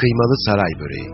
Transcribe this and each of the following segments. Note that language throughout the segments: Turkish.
Kıymalı saray böreği.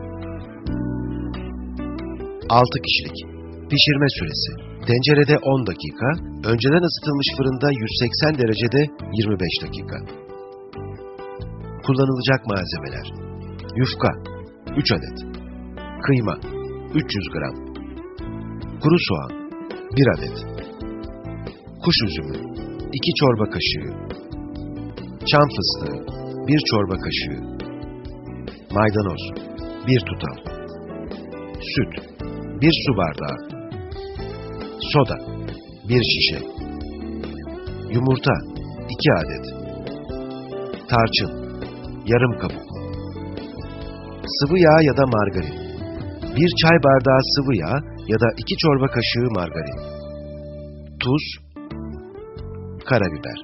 6 kişilik. Pişirme süresi. Tencerede 10 dakika, önceden ısıtılmış fırında 180 derecede 25 dakika. Kullanılacak malzemeler: yufka 3 adet, kıyma 300 gram, kuru soğan 1 adet, kuş üzümü 2 çorba kaşığı, çam fıstığı 1 çorba kaşığı, maydanoz 1 tutam, süt 1 su bardağı, soda 1 şişe, yumurta 2 adet, tarçın yarım kabuk, sıvı yağ ya da margarin 1 çay bardağı sıvı yağ ya da 2 çorba kaşığı margarin, tuz, karabiber.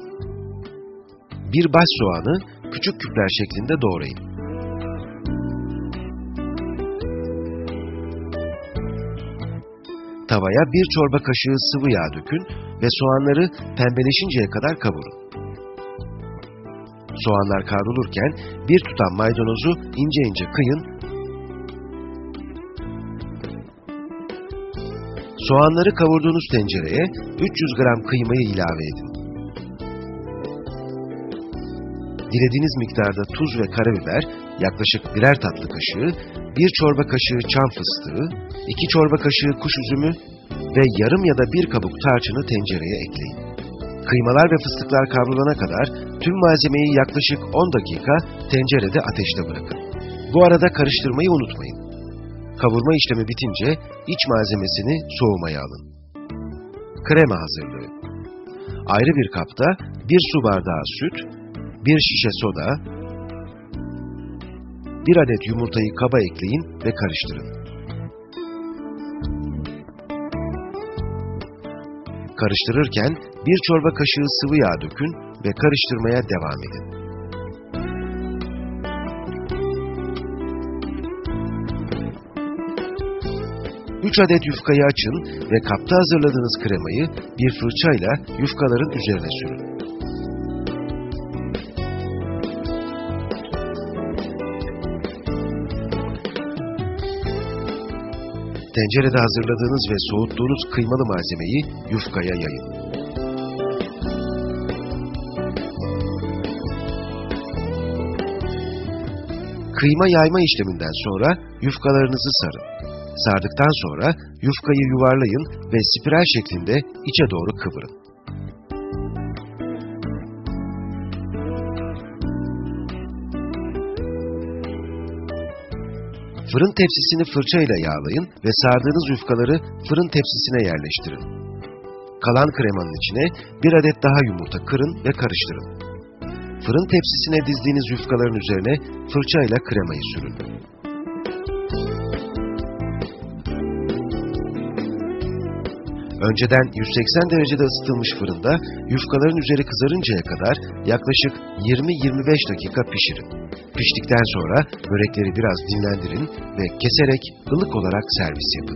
Bir baş soğanı küçük küpler şeklinde doğrayın. Tavaya 1 çorba kaşığı sıvı yağ dökün ve soğanları pembeleşinceye kadar kavurun. Soğanlar kavrulurken 1 tutam maydanozu ince ince kıyın. Soğanları kavurduğunuz tencereye 300 gram kıymayı ilave edin. Dilediğiniz miktarda tuz ve karabiber, yaklaşık birer tatlı kaşığı, 1 çorba kaşığı çam fıstığı, 2 çorba kaşığı kuş üzümü ve yarım ya da 1 kabuk tarçını tencereye ekleyin. Kıymalar ve fıstıklar kavrulana kadar tüm malzemeyi yaklaşık 10 dakika tencerede ateşte bırakın. Bu arada karıştırmayı unutmayın. Kavurma işlemi bitince iç malzemesini soğumaya alın. Krema hazırlığı. Ayrı bir kapta 1 su bardağı süt, 1 şişe soda, 1 adet yumurtayı kaba ekleyin ve karıştırın. Karıştırırken 1 çorba kaşığı sıvı yağ dökün ve karıştırmaya devam edin. Üç adet yufkayı açın ve kapta hazırladığınız kremayı bir fırçayla yufkaların üzerine sürün. Tencerede hazırladığınız ve soğuttuğunuz kıymalı malzemeyi yufkaya yayın. Kıyma yayma işleminden sonra yufkalarınızı sarın. Sardıktan sonra yufkayı yuvarlayın ve spiral şeklinde içe doğru kıvırın. Fırın tepsisini fırçayla yağlayın ve sardığınız yufkaları fırın tepsisine yerleştirin. Kalan kremanın içine 1 adet daha yumurta kırın ve karıştırın. Fırın tepsisine dizdiğiniz yufkaların üzerine fırçayla kremayı sürün. Önceden 180 derecede ısıtılmış fırında yufkaların üzeri kızarıncaya kadar yaklaşık 20-25 dakika pişirin. Piştikten sonra börekleri biraz dinlendirin ve keserek ılık olarak servis yapın.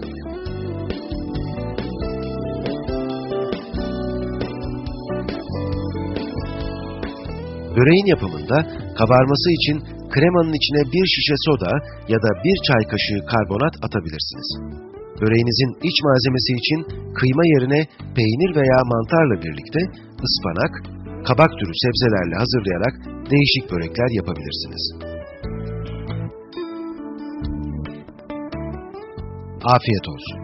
Böreğin yapımında kabarması için kremanın içine 1 şişe soda ya da 1 çay kaşığı karbonat atabilirsiniz. Böreğinizin iç malzemesi için kıyma yerine peynir veya mantarla birlikte ıspanak, kabak türü sebzelerle hazırlayarak değişik börekler yapabilirsiniz. Afiyet olsun.